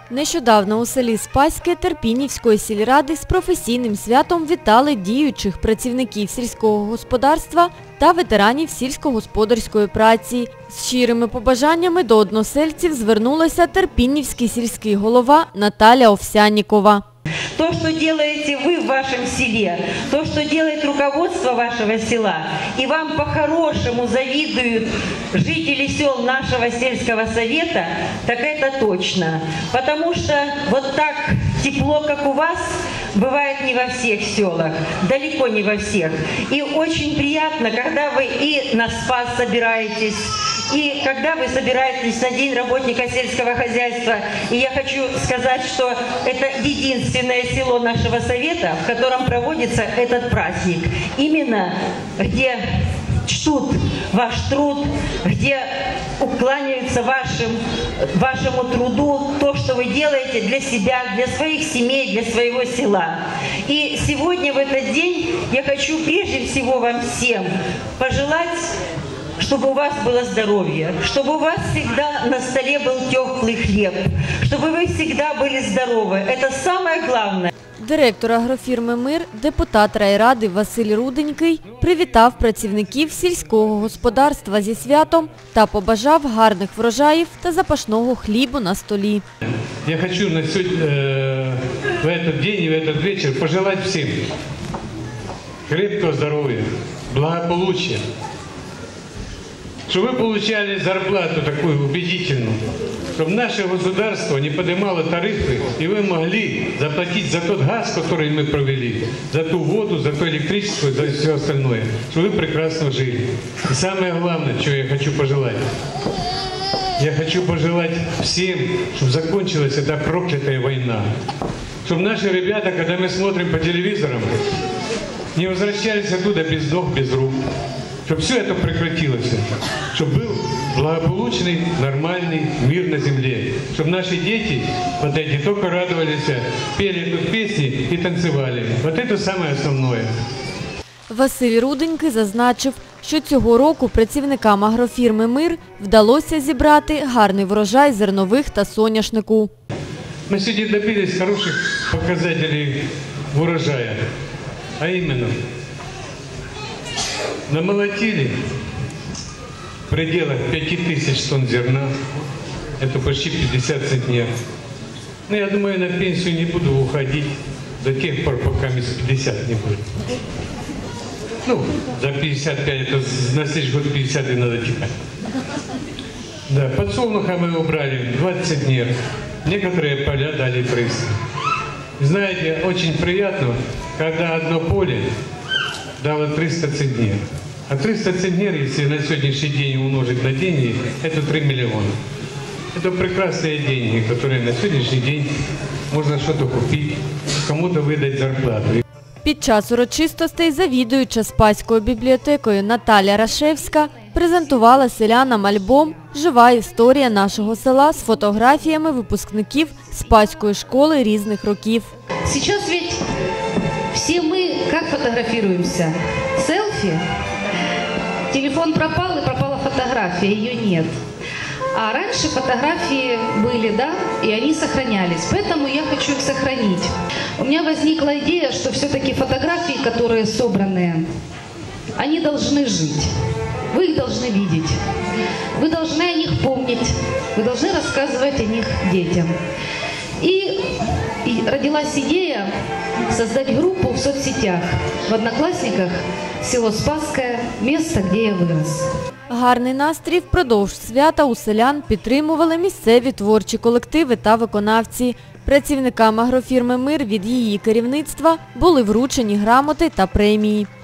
Нещодавно у селі Спаське Терпінівської сільради з професійним святом вітали діючих працівників сільського господарства та ветеранів сільськогосподарської праці. З щирими побажаннями до односельців звернулася терпінівський сільський голова Наталя Овсяннікова. То, что делаете вы в вашем селе, то, что делает руководство вашего села, и вам по-хорошему завидуют жители сел нашего сельского совета, так это точно. Потому что вот так тепло, как у вас, бывает не во всех селах, далеко не во всех. И очень приятно, когда вы и на Спас собираетесь, и когда вы собираетесь на День работника сельского хозяйства. И я хочу сказать, что это единственное село нашего совета, в котором проводится этот праздник. Именно где чтут ваш труд, где уклоняются вашему труду, то, что вы делаете для себя, для своих семей, для своего села. И сегодня, в этот день, я хочу прежде всего вам всем пожелать, чтобы у вас было здоровье, чтобы у вас всегда на столе был теплый хлеб, чтобы вы всегда были здоровы. Это самое главное. Директор агрофірми «Мир», депутат райради Василь Руденький привітав працівників сільського господарства зі святом та побажав гарних врожаїв та запашного хлібу на столі. Я хочу на в этот день и в этот вечер пожелать всем крепкого здоровья, благополучия, чтобы вы получали зарплату такую убедительную, чтобы наше государство не поднимало тарифы, и вы могли заплатить за тот газ, который мы провели, за ту воду, за то электричество, за все остальное, чтобы вы прекрасно жили. И самое главное, что я хочу пожелать, я хочу пожелать всем, чтобы закончилась эта проклятая война, чтобы наши ребята, когда мы смотрим по телевизорам, не возвращались оттуда без ног, без рук. Чтобы все это прекратилось, чтобы был благополучный, нормальный мир на земле, чтобы наши дети вот эти только радовались, пели тут песни и танцевали. Вот это самое основное. Василь Руденький зазначив, що цього року працівникам агрофірми «Мир» вдалося зібрати гарний врожай зернових та соняшнику. Мы сегодня добились хороших показателей урожая, а именно намолотили в пределах 5000 тонн зерна, это почти 50 центнер. Но я думаю, на пенсию не буду уходить до тех пор, пока мне 50 не будет. Ну, за 55, это на следующий год 50 и надо текать. Да, подсолнуха мы убрали 20 центнер, некоторые поля дали прыск. Знаете, очень приятно, когда одно поле дало 300 центнер. А 300 центнер, если на сегодняшний день умножить на деньги, это 3 миллиона. Это прекрасные деньги, которые на сегодняшний день можно что-то купить, кому-то выдать зарплату. Під час урочистостей завідуюча Спаською бібліотекою Наталя Рашевська презентувала селянам альбом «Жива історія нашого села» з фотографіями випускників Спаської школи різних років. Сейчас ведь все мы как фотографируемся? Селфи? Телефон пропал, и пропала фотография, ее нет. А раньше фотографии были, да, и они сохранялись. Поэтому я хочу их сохранить. У меня возникла идея, что все-таки фотографии, которые собраны, они должны жить. Вы их должны видеть. Вы должны о них помнить. Вы должны рассказывать о них детям. И родилась идея создать группу в соцсетях, в Одноклассниках, село Спасское, место, где я вырос. Гарний настрій впродовж свята у селян підтримували місцеві творчі колективи та виконавці. Працівникам агрофірми «Мир» від її керівництва були вручені грамоти та премії.